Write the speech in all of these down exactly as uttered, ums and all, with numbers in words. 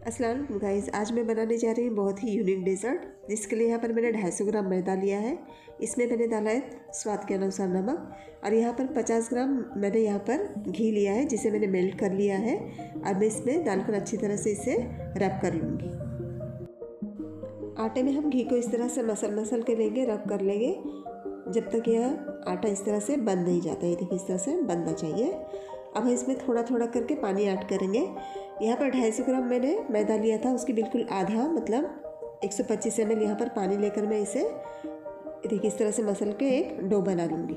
अस्सलाम वालेकुम गाइस, आज मैं बनाने जा रही हूँ बहुत ही यूनिक डेज़र्ट, जिसके लिए यहाँ पर मैंने ढाई सौ ग्राम मैदा लिया है। इसमें मैंने डाला है स्वाद के अनुसार नमक और यहाँ पर पचास ग्राम मैंने यहाँ पर घी लिया है, जिसे मैंने मेल्ट कर लिया है। अब मैं इसमें डालकर अच्छी तरह से इसे रब कर लूँगी। आटे में हम घी को इस तरह से मसल मसल के लेंगे, रब कर लेंगे जब तक यह आटा इस तरह से बंद नहीं जाता। ये देखिए इस तरह से बनना चाहिए। अब हम इसमें थोड़ा थोड़ा करके पानी ऐड करेंगे। यहाँ पर ढाई सौ ग्राम मैंने मैदा लिया था, उसकी बिल्कुल आधा मतलब एक सौ पच्चीस एम एल यहाँ पर पानी लेकर मैं इसे देखिए इस तरह से मसल के एक डो बना लूँगी।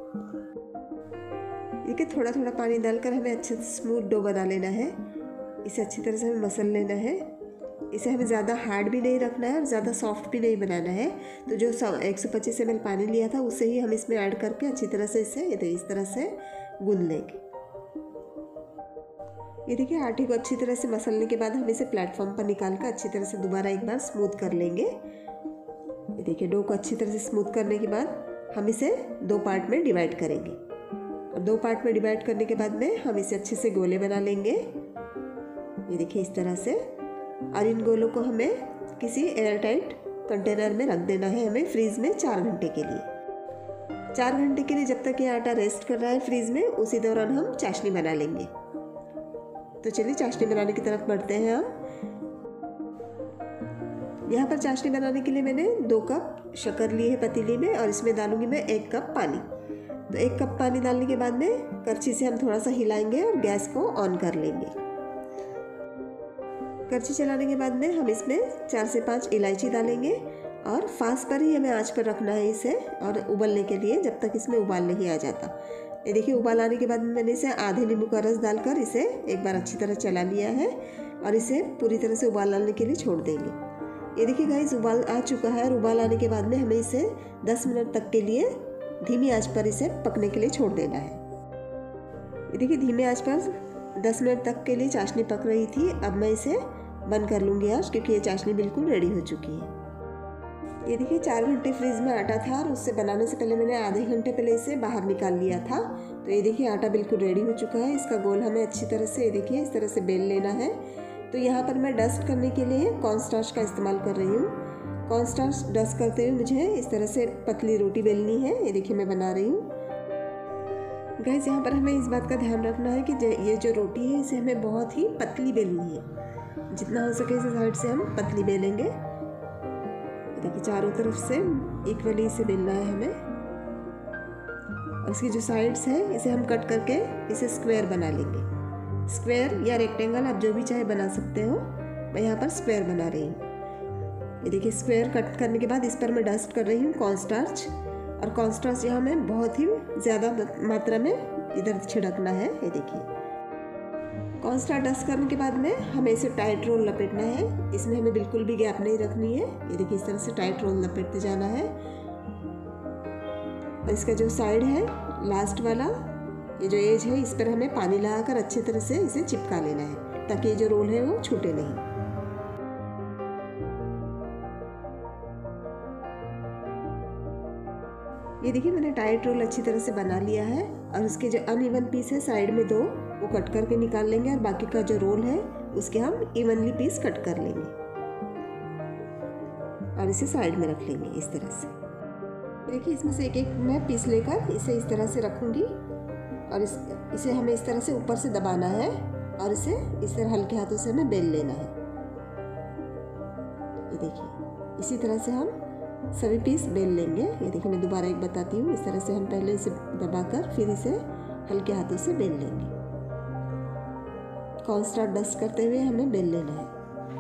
देखिए थोड़ा थोड़ा पानी डालकर हमें अच्छे से स्मूथ डो बना लेना है। इसे अच्छी तरह से हमें मसल लेना है। इसे हमें ज़्यादा हार्ड भी नहीं रखना है और ज़्यादा सॉफ्ट भी नहीं बनाना है। तो जो एक सौ पच्चीस एम एल पानी लिया था उससे ही हम इसमें ऐड करके अच्छी तरह से इसे इस तरह से गूंद लेंगे। ये देखिए आटे को अच्छी तरह से मसलने के बाद हम इसे प्लेटफॉर्म पर निकाल कर अच्छी तरह से दोबारा एक बार स्मूथ कर लेंगे। ये देखिए डो को अच्छी तरह से स्मूथ करने के बाद हम इसे दो पार्ट में डिवाइड करेंगे। और दो पार्ट में डिवाइड करने के बाद में हम इसे अच्छे से गोले बना लेंगे। ये देखिए इस तरह से। और इन गोलों को हमें किसी एयर टाइट कंटेनर में रख देना है हमें फ्रीज में चार घंटे के लिए। चार घंटे के लिए जब तक ये आटा रेस्ट कर रहा है फ्रीज में, उसी दौरान हम चाशनी बना लेंगे। तो चलिए चाशनी बनाने की तरफ बढ़ते हैं हम। यहाँ पर चाशनी बनाने के लिए मैंने दो कप शक्कर ली है पतीली में और इसमें डालूंगी मैं एक कप पानी। तो एक कप पानी डालने के बाद में करछी से हम थोड़ा सा हिलाएंगे और गैस को ऑन कर लेंगे। करछी चलाने के बाद में हम इसमें चार से पाँच इलायची डालेंगे और फास्ट पर ही हमें आंच पर रखना है इसे और उबलने के लिए जब तक इसमें उबाल नहीं आ जाता। ये देखिए उबाल आने के बाद मैंने इसे आधे नींबू का रस डालकर इसे एक बार अच्छी तरह चला लिया है और इसे पूरी तरह से उबाल आने के लिए छोड़ देंगे। ये देखिए गाइस उबाल आ चुका है और उबाल आने के बाद में हमें इसे दस मिनट तक के लिए धीमी आंच पर इसे पकने के लिए छोड़ देना है। ये देखिए धीमे आंच पर दस मिनट तक के लिए चाशनी पक रही थी। अब मैं इसे बंद कर लूँगी आज, क्योंकि ये चाशनी बिल्कुल रेडी हो चुकी है। ये देखिए चार घंटे फ्रीज में आटा था और उससे बनाने से पहले मैंने आधे घंटे पहले इसे बाहर निकाल लिया था। तो ये देखिए आटा बिल्कुल रेडी हो चुका है। इसका गोल हमें अच्छी तरह से ये देखिए इस तरह से बेल लेना है। तो यहाँ पर मैं डस्ट करने के लिए कॉर्नस्टार्च का इस्तेमाल कर रही हूँ। कॉर्नस्टार्च डस्ट करते हुए मुझे इस तरह से पतली रोटी बेलनी है। ये देखिए मैं बना रही हूँ। गाइस यहाँ पर हमें इस बात का ध्यान रखना है कि ये जो रोटी है इसे हमें बहुत ही पतली बेलनी है। जितना हो सके इसे साइड से हम पतली बेलेंगे। देखिए चारों तरफ से इक्वली इसे बेलना है हमें। और इसकी जो साइड्स है इसे हम कट करके इसे स्क्वायर बना लेंगे। स्क्वायर या रेक्टेंगल आप जो भी चाहे बना सकते हो। मैं यहाँ पर स्क्वायर बना रही हूँ। ये देखिए स्क्वायर कट करने के बाद इस पर मैं डस्ट कर रही हूँ कॉर्नस्टार्च। और कॉर्नस्टार्च यहाँ हमें बहुत ही ज़्यादा मात्रा में इधर छिड़कना है। ये देखिए कॉर्नस्टार्च डस्ट करने के बाद में हमें इसे टाइट रोल लपेटना है। इसमें हमें बिल्कुल भी गैप नहीं रखनी है। ये देखिए इस तरह से टाइट रोल लपेटते जाना है। और इसका जो साइड है लास्ट वाला ये जो एज है इस पर हमें पानी लगाकर अच्छी तरह से इसे चिपका लेना है, ताकि ये जो रोल है वो छूटे नहीं। ये देखिए मैंने टाइट रोल अच्छी तरह से बना लिया है और उसके जो अनइवन पीस है साइड में दो वो कट करके निकाल लेंगे और बाकी का जो रोल है उसके हम इवनली पीस कट कर लेंगे और इसे साइड में रख लेंगे इस तरह से। देखिए इसमें से एक एक मैं पीस लेकर इसे इस तरह से रखूंगी और इस इसे हमें इस तरह से ऊपर से दबाना है और इसे इस तरह हल्के हाथों से हमें बेल लेना है। ये देखिए इसी तरह से हम सभी पीस बेल लेंगे। ये देखिए मैं दोबारा एक बताती हूँ। इस तरह से हम पहले इसे दबाकर फिर इसे हल्के हाथों से बेल लेंगे। कॉर्नस्टार्च डस्ट करते हुए हमें बेल लेना है।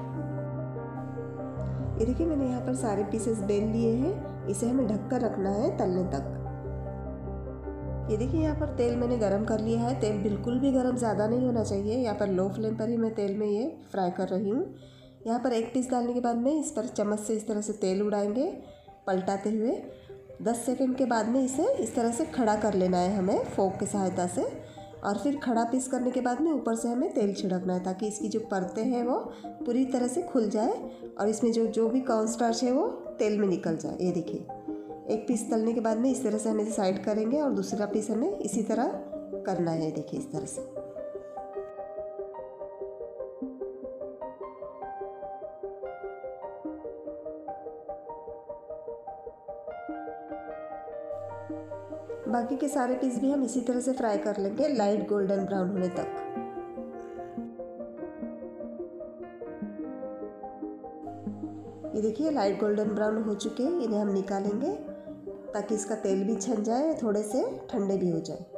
ये देखिए मैंने यहाँ पर सारे पीसेस बेल लिए हैं। इसे हमें ढककर रखना है तलने तक। ये देखिए यहाँ पर तेल मैंने गरम कर लिया है। तेल बिल्कुल भी गरम ज़्यादा नहीं होना चाहिए। यहाँ पर लो फ्लेम पर ही मैं तेल में ये फ्राई कर रही हूँ। यहाँ पर एक पीस डालने के बाद में इस पर चम्मच से इस तरह से तेल उड़ाएंगे पलटाते हुए। दस सेकंड के बाद में इसे इस तरह से खड़ा कर लेना है हमें फोक की सहायता से। और फिर खड़ा पीस करने के बाद में ऊपर से हमें तेल छिड़कना है, ताकि इसकी जो परतें हैं वो पूरी तरह से खुल जाए और इसमें जो जो भी कॉर्नस्टार्च है वो तेल में निकल जाए। ये देखिए एक पीस तलने के बाद में इस तरह से हम इसे साइड करेंगे और दूसरा पीस हमें इसी तरह करना है। देखिए इस तरह से। बाकी के सारे पीस भी हम इसी तरह से फ्राई कर लेंगे लाइट गोल्डन ब्राउन होने तक। ये देखिए लाइट गोल्डन ब्राउन हो चुके हैं, इन्हें हम निकालेंगे ताकि इसका तेल भी छन जाए, थोड़े से ठंडे भी हो जाए।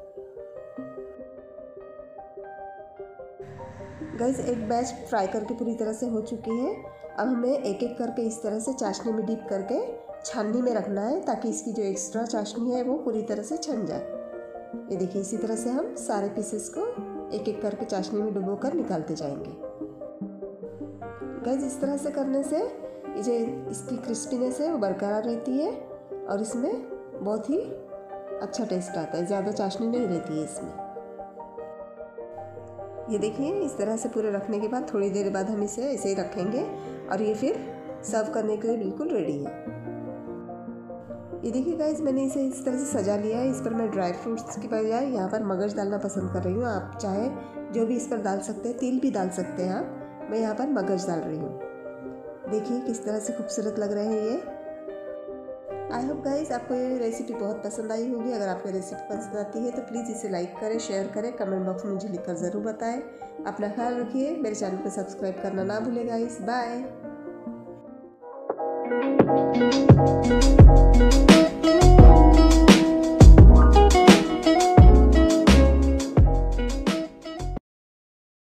गाइस एक बैच फ्राई करके पूरी तरह से हो चुकी है। अब हमें एक एक करके इस तरह से चाशनी में डिप करके छाननी में रखना है ताकि इसकी जो एक्स्ट्रा चाशनी है वो पूरी तरह से छन जाए। ये देखिए इसी तरह से हम सारे पीसेस को एक एक करके चाशनी में डुबो कर निकालते जाएंगे। गाइस इस तरह से करने से ये जो इसकी क्रिस्पीनेस है वो बरकरार रहती है और इसमें बहुत ही अच्छा टेस्ट आता है, ज़्यादा चाशनी नहीं रहती है इसमें। ये देखिए इस तरह से पूरे रखने के बाद थोड़ी देर बाद हम इसे ऐसे ही रखेंगे और ये फिर सर्व करने के लिए बिल्कुल रेडी है। ये देखिए गाइस मैंने इसे इस तरह से सजा लिया है। इस पर मैं ड्राई फ्रूट्स की बजाय यहाँ पर मगज डालना पसंद कर रही हूँ। आप चाहे जो भी इस पर डाल सकते हैं, तिल भी डाल सकते हैं आप। मैं यहाँ पर मगज डाल रही हूँ। देखिए किस तरह से खूबसूरत लग रहे हैं ये। आई होप गाइस आपको ये रेसिपी बहुत पसंद आई होगी। अगर आपको रेसिपी पसंद आती है तो प्लीज़ इसे लाइक करें, शेयर करें, कमेंट बॉक्स में मुझे लिखकर ज़रूर बताएं। अपना ख्याल रखिए, मेरे चैनल को सब्सक्राइब करना ना भूलें गाइस। बाय।